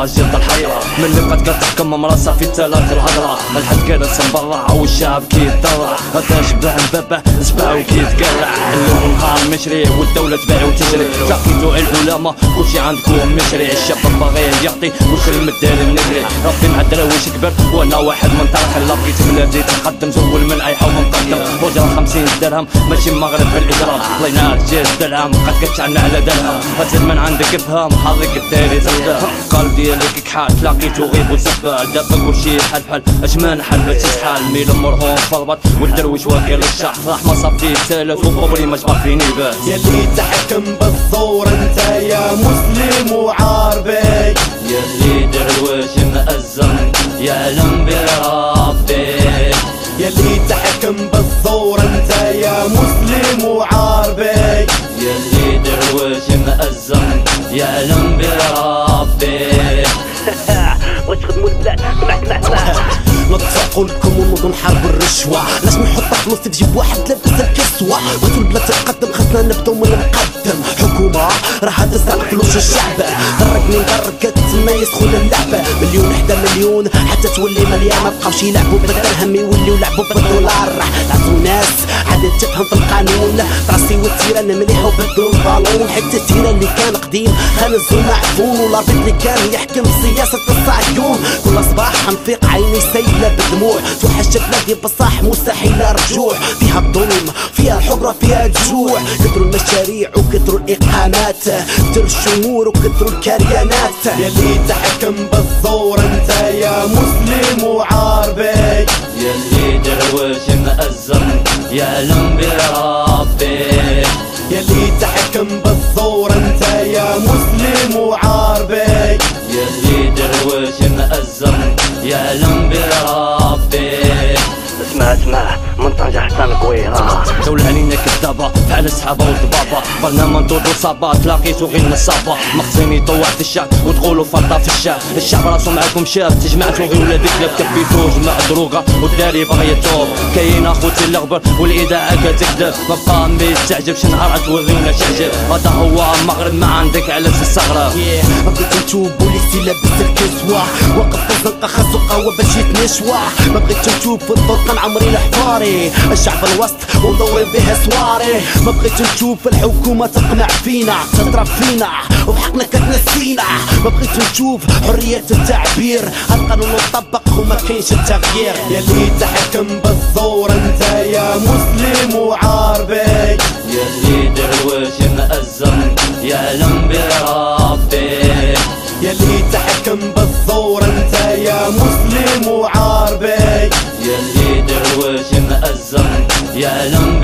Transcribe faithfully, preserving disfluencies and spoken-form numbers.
جد الحيرة من اللي بقات كتحكم مراسها في ثلاث الهضرة. الحد جالس مبرع والشعب كيتضرع، غدا شبع مبابه سبع وكيتقلع. الليل والنهار مشري والدولة تباع وتشري، تلاقيتو العلماء كلشي عندكم مشري. الشباب باغي يعطي وش المدار نجري، ربي مع الدراويش كبر وانا واحد من طرح. لا بغيت بلادي تقدم زول من اي حوم مقدم. وجرة خمسين درهم ماشي مغرب بالاجرام، الله ينال جاز درهم قد كتعنا على درهم. هزل من عندك فهم حظك الداري تفهم، قلب ديالك كحال تلاقيتو غيب وزفال. دابا كلشي حل بحال اجمان حل باش تسحال. ميل مرهون فربط والدرويش واكل الشح، رحمة صافي ثالث وقبري ما جبر فيني باس. يلي تحكم بالثورة انت يا مسلم وعربي، يلي درويش مأزم يعلم بربي. يلي تحكم بالثورة انت يا مسلم وعربي، يلي درويش مأزم يعلم بربي. واش تخدموا البلاد سمعت سمعت سمعت نطفقوا لكم ونوضوا نحاربوا الرشوة. لاش نحط فلوس في جيب واحد لابس الكسوة؟ بغيتو البلاد تتقدم خاصنا نبداو من المقدم. حكومة راها تسرق فلوس الشعب، غرقني نغرق تما يسخن اللعبة. مليون حدا مليون حتى تولي مليان، ما بقاوش يلعبوا بالدرهم يوليو يلعبوا بالدولار. لعبوا ناس عاد تفهم في القانون، طراسي والتيران مليحة وبدلوا البالون. حتى التيران اللي كان قديم خانز ومعفون، والاربيط اللي كان يحكم سياسة الصهيون. كل صباح نفيق عيني سيلة بدموع، توحشت بلادي بصح مستحيل الرجوع. فيها الظلم فيها الحقرة فيها الجوع، كثروا المشاريع وكثروا الإقامات، كثروا الشمور وكثروا الكريانات. يلي تحكم بالثورة انت يا مسلم وعربي، يلي درويش مأزم يعلم بربي. يلي تحكم بالثورة انت يا مسلم وعربي، يلي درويش مأزم يعلم بربي. اسمع اسمع من طنجة حسن كويرة، دولة علينا كدابة فعل السحابة والضبابة. برنامج دودو صابة تلاقيتو غير نصابة، مخزن يطوع في الشعب وتقولوا فرطة في الشعب. الشعب راسو معاكم شاب تجمعتو غير ولاد كلاب، كبيتو جمع دروغة والداري باغي يتوب. كاين اخوتي الغبر والاذاعة كتكذب، ما بقى ما يستعجبش نهار توريونا شعجب. هذا هو المغرب ما عندك على الصغرى. ما بغيتو نتوبو ليكسي لابس الكسوة، وقف الزنقة خاصو قهوة باش يتنشوى. ما بغيتو نشوف في الطرقان عمري لحفاري، الشعب الوسط وندور بها سواري. ما بغيتو نشوف الحكومة تقمع فينا تضرب فينا وبحقنا كتنسينا. ما بغيتو نشوف حرية التعبير، القانون يطبق وما كاينش التغيير. يلي تحكم بالثورة انت يا مسلم وعربي، يلي درويش مأزم يعلم بربي. يلي تحكم بالثورة انت يا مسلم وعربي، يلي درويش مأزم يعلم